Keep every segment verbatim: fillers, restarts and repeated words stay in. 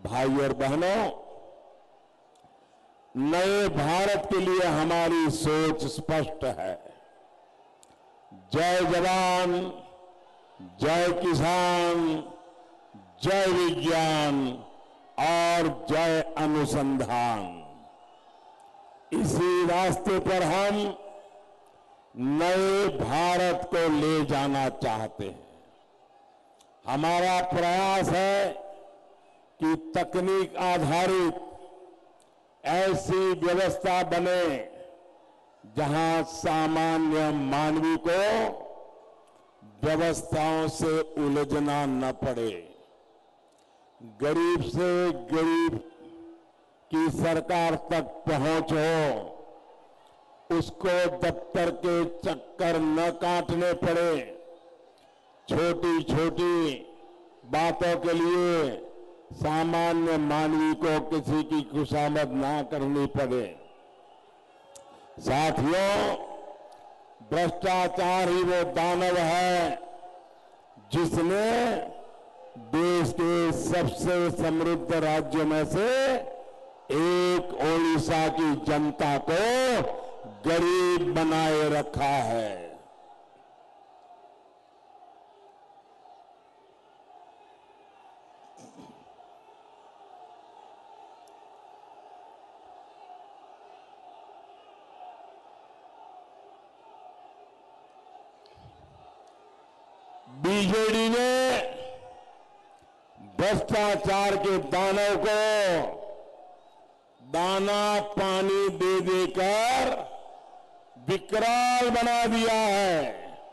भाई और बहनों, नए भारत के लिए हमारी सोच स्पष्ट है। जय जवान, जय किसान, जय विज्ञान और जय अनुसंधान। इसी रास्ते पर हम नए भारत को ले जाना चाहते हैं। हमारा प्रयास है कि तकनीक आधारित ऐसी व्यवस्था बने जहां सामान्य मानवी को व्यवस्थाओं से उलझना न पड़े। गरीब से गरीब की सरकार तक पहुंच हो, उसको दफ्तर के चक्कर न काटने पड़े, छोटी छोटी बातों के लिए सामान्य मानवी को किसी की खुशामद ना करनी पड़े। साथियों, भ्रष्टाचार ही वो दानव है जिसने देश के सबसे समृद्ध राज्य में से एक ओडिशा की जनता को गरीब बनाए रखा है। बीजेडी ने भ्रष्टाचार के दानव को दाना पानी दे देकर विकराल बना दिया है।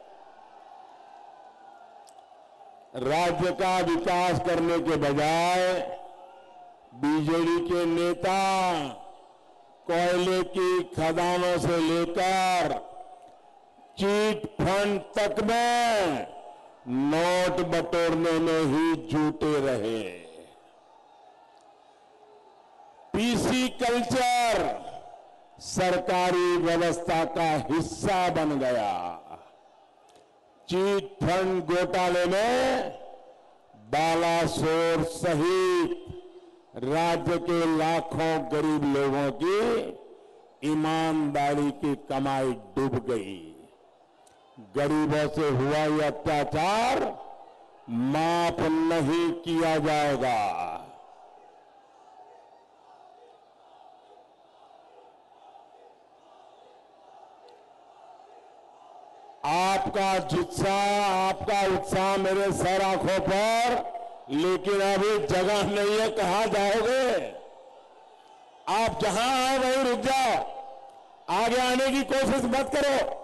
राज्य का विकास करने के बजाय बीजेडी के नेता कोयले की खदानों से लेकर चीट फंड तक में नोट बटोरने में ही जुटे रहे। पीसी कल्चर सरकारी व्यवस्था का हिस्सा बन गया। चीट फंड घोटाले में बालासोर सहित राज्य के लाखों गरीब लोगों की ईमानदारी की कमाई डूब गई। गरीबों से हुआ यह अत्याचार माफ नहीं किया जाएगा। आपका जुत्साह, आपका उत्साह मेरे सर आंखों पर, लेकिन अभी जगह नहीं है। कहां जाओगे? आप जहां आए वहीं रुक जाओ, आगे आने की कोशिश मत करो।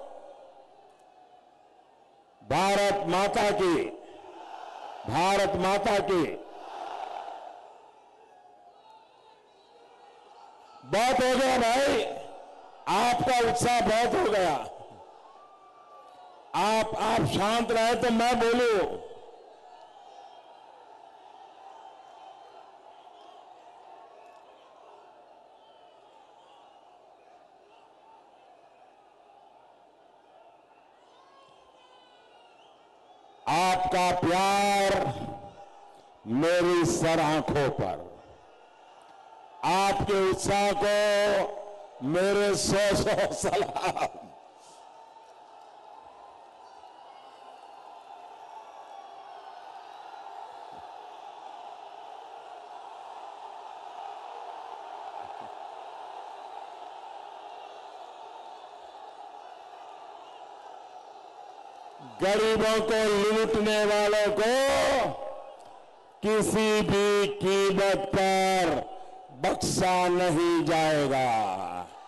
भारत माता की, भारत माता की। बहुत हो गया भाई, आपका उत्साह बहुत हो गया। आप आप शांत रहे तो मैं बोलूं। आपका प्यार मेरी सर आंखों पर, आपके उत्साह को मेरे सौ सौ सलाम। गरीबों को लूटने वालों को किसी भी कीमत पर बख्शा नहीं जाएगा।